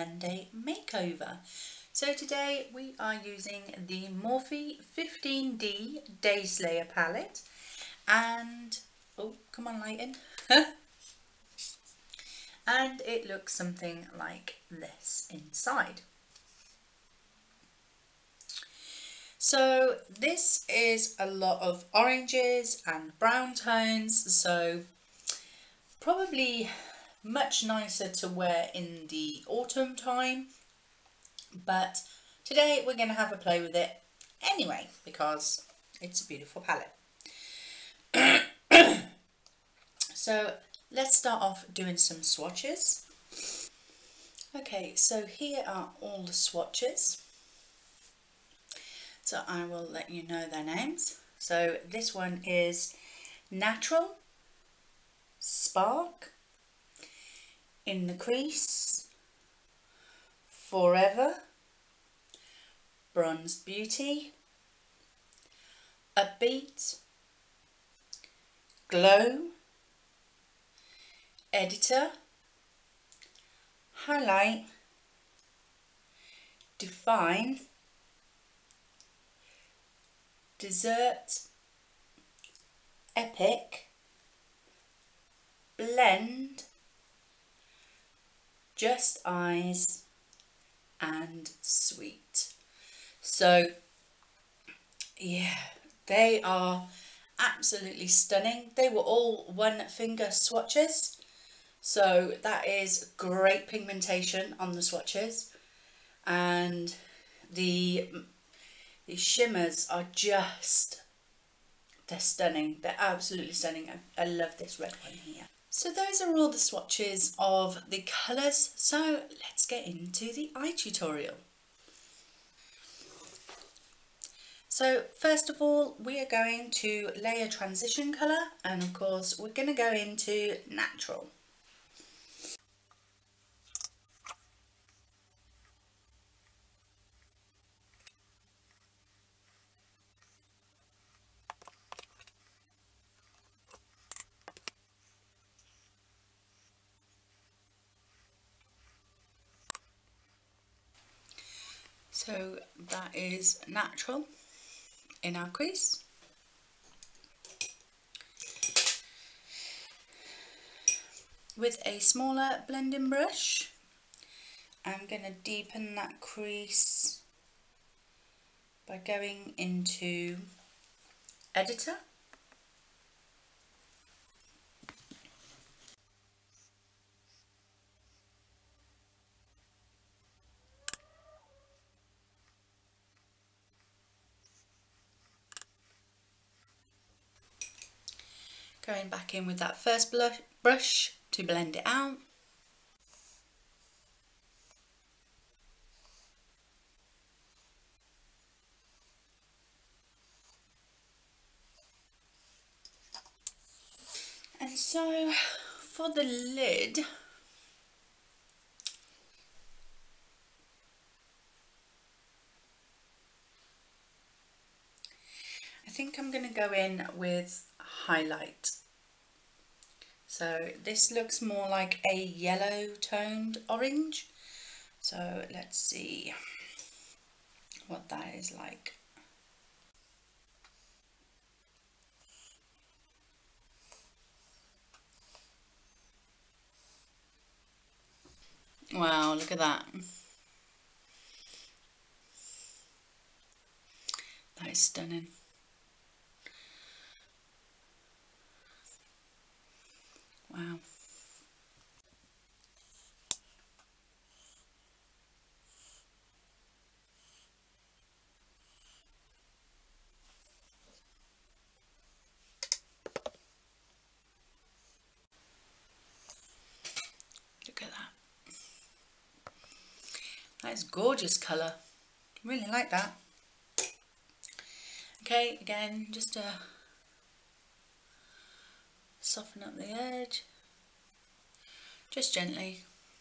Monday makeover. So today we are using the Morphe 15D Day Slayer palette and, oh come on lighten, and it looks something like this inside. So this is a lot of oranges and brown tones, so probably much nicer to wear in the autumn time, but today we're going to have a play with it anyway because it's a beautiful palette. So let's start off doing some swatches. Okay, so here are all the swatches. So I will let you know their names. So this one is Natural, Spark, In the Crease, Forever, Bronzed Beauty, Upbeat, Glow, Editor, Highlight, Define, Dessert, Epic, Blend, Just Eyes and Sweet. So yeah, they are absolutely stunning. They were all one finger swatches, so that is great pigmentation on the swatches, and the shimmers are just, they're stunning. They're absolutely stunning. I love this red one here. So those are all the swatches of the colours, so let's get into the eye tutorial. So first of all, we are going to layer transition colour, and of course we're going to go into Natural. So that is Natural in our crease. With a smaller blending brush, I'm going to deepen that crease by going into Editor. Going back in with that first brush to blend it out. And so for the lid, I think I'm going to go in with highlight. So this looks more like a yellow toned orange. So let's see what that is like. Wow, look at that. That is stunning. Wow. Look at that. That is gorgeous colour. Really like that. Okay, again, just to soften up the edge, just gently.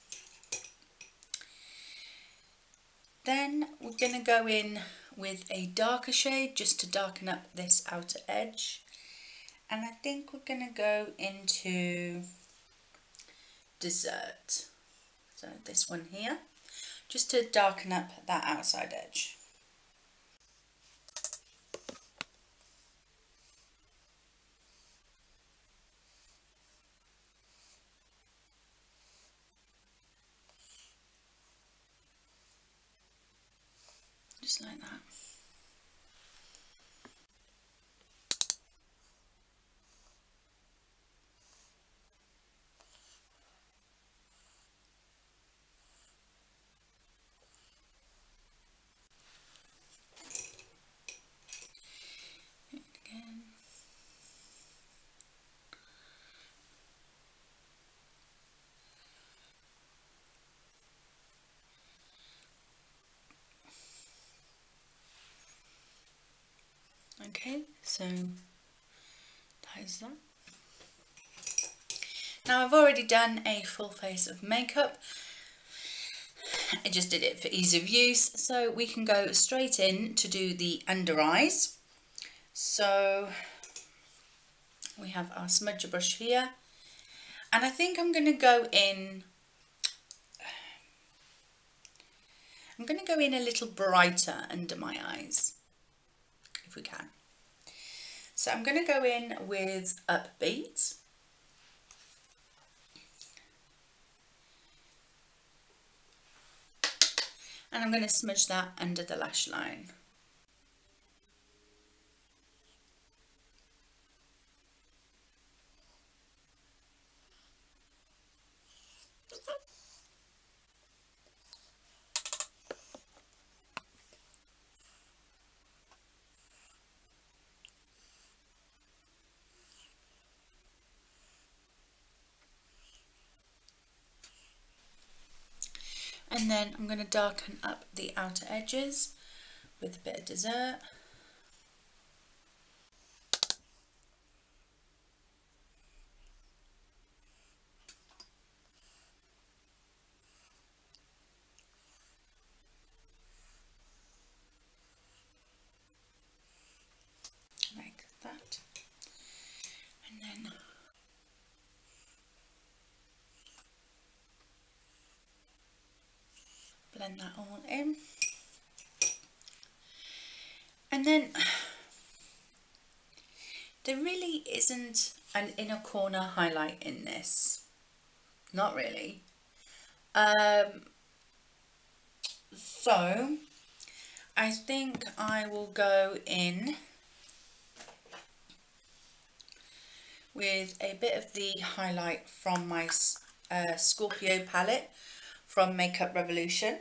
Then we're going to go in with a darker shade just to darken up this outer edge, and I think we're going to go into Dessert, so this one here. just to darken up that outside edge. Just like that. Again. Okay, so that is that. Now I've already done a full face of makeup. I just did it for ease of use, so we can go straight in to do the under eyes. So we have our smudger brush here, and I think I'm going to go in, a little brighter under my eyes, if we can. So I'm going to go in with Upbeat. And I'm going to smudge that under the lash line. And then I'm going to darken up the outer edges with a bit of Dessert. Like that. And then blend that all in. And then there really isn't an inner corner highlight in this. Not really. So I think I will go in with a bit of the highlight from my Scorpio palette from Makeup Revolution.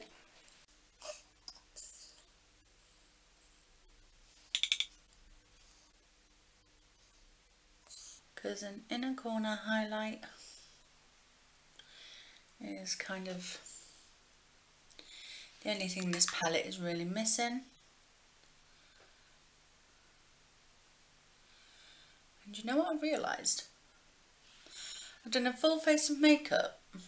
Because an inner corner highlight is kind of the only thing this palette is really missing. And you know what I've realised? I've done a full face of makeup, but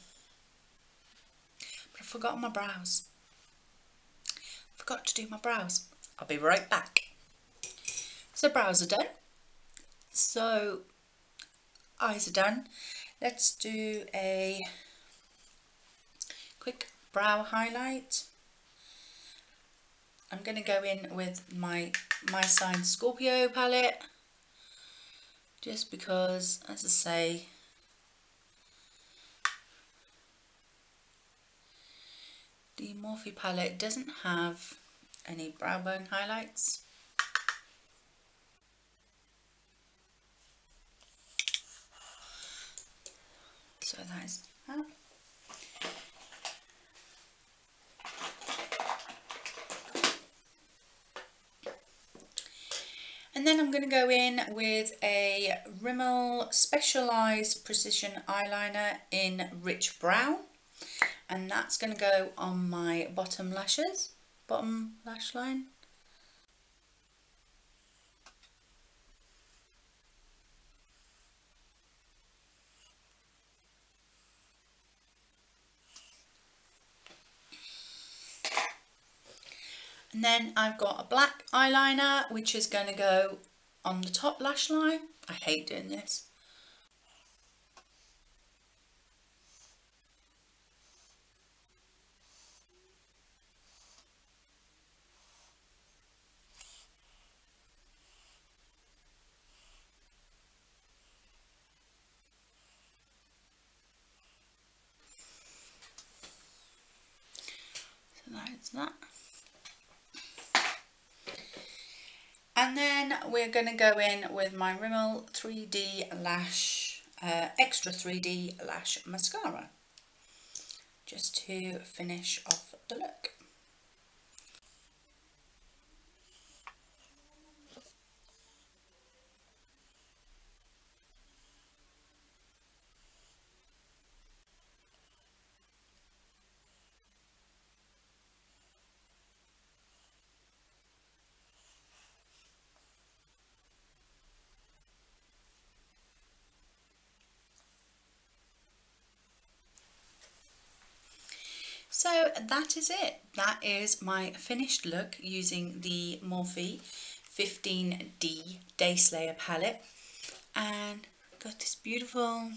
I've forgotten my brows. Forgot to do my brows. I'll be right back. So brows are done. So eyes are done. Let's do a quick brow highlight. I'm going to go in with my Sign Scorpio palette, just because, as I say, the Morphe palette doesn't have any brow bone highlights. So that is that. And then I'm going to go in with a Rimmel Specialized Precision Eyeliner in Rich Brown. And that's going to go on my bottom lashes, bottom lash line. And then I've got a black eyeliner, which is going to go on the top lash line. I hate doing this. that. And then we're going to go in with my Rimmel 3D Lash, Extra 3D Lash Mascara, just to finish off the look. So that is it. That is my finished look using the Morphe 15D Day Slayer palette, and got this beautiful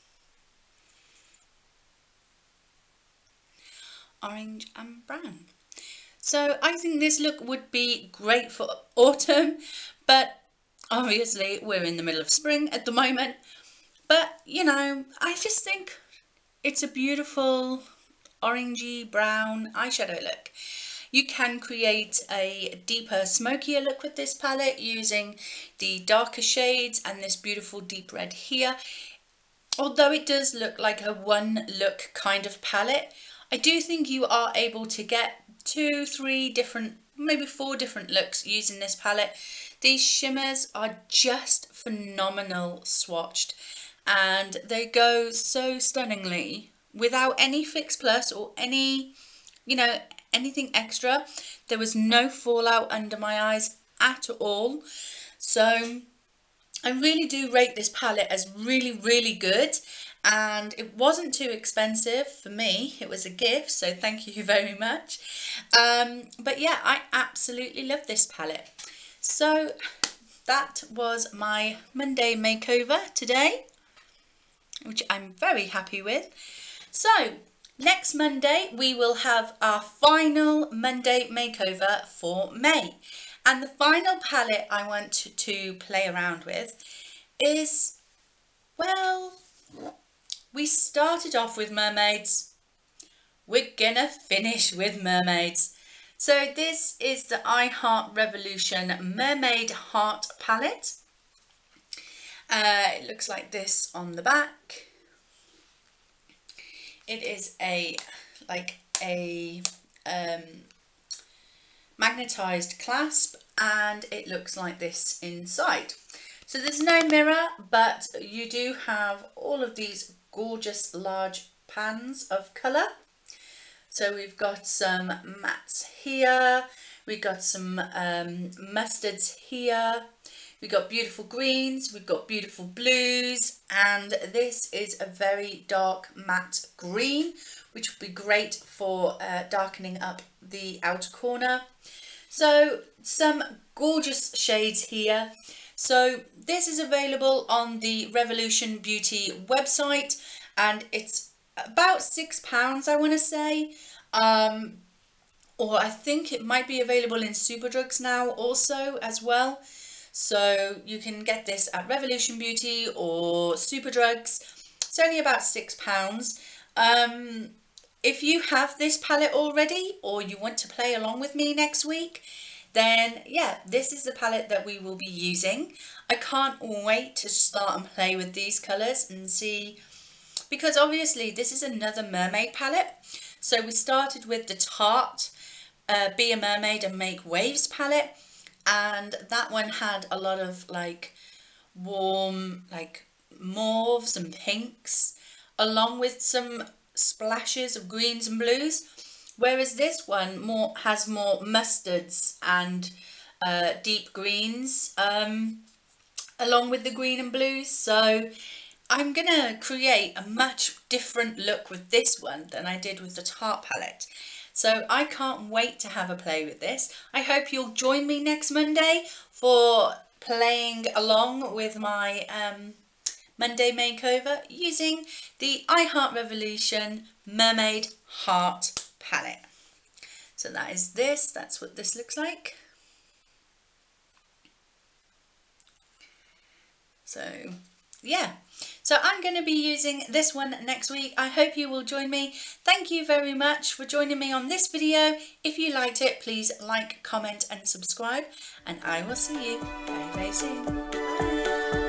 orange and brown. So I think this look would be great for autumn, but obviously we're in the middle of spring at the moment. But you know, I just think it's a beautiful orangey brown eyeshadow look. You can create a deeper, smokier look with this palette using the darker shades and this beautiful deep red here. Although it does look like a one look kind of palette, I do think you are able to get 2, 3 different, maybe 4 different looks using this palette. These shimmers are just phenomenal swatched, and they go so stunningly without any Fix Plus or any, you know, anything extra. There was no fallout under my eyes at all. So I really do rate this palette as really, really good, and it wasn't too expensive for me. It was a gift, so thank you very much. But yeah, I absolutely love this palette. So that was my Monday makeover today, which I'm very happy with. So next Monday we will have our final Monday makeover for May. And the final palette I want to play around with is, well, we started off with mermaids. We're gonna finish with mermaids. So this is the I Heart Revolution Mermaid Heart palette. It looks like this on the back. It is a magnetized clasp, and it looks like this inside. So there's no mirror, but you do have all of these gorgeous large pans of colour. So we've got some mattes here, we've got some mustards here, we've got beautiful greens, we've got beautiful blues, and this is a very dark matte green, which would be great for darkening up the outer corner. So some gorgeous shades here. So this is available on the Revolution Beauty website, and it's about £6, I want to say, or I think it might be available in Superdrugs now also as well. So you can get this at Revolution Beauty or Superdrugs. It's only about £6. If you have this palette already, or you want to play along with me next week, then yeah, this is the palette that we will be using. I can't wait to start and play with these colours and see, because obviously this is another mermaid palette. So we started with the Tarte Be a Mermaid and Make Waves palette, and that one had a lot of like warm like mauves and pinks, along with some splashes of greens and blues, whereas this one has more mustards and deep greens along with the green and blues. So I'm gonna create a much different look with this one than I did with the Tarte palette. So I can't wait to have a play with this. I hope you'll join me next Monday for playing along with my Monday makeover using the I Heart Revolution Mermaid Heart palette. So that is this, that's what this looks like. So yeah, so I'm going to be using this one next week. I hope you will join me. Thank you very much for joining me on this video. If you liked it, please like, comment and subscribe, and I will see you very, very soon. Bye.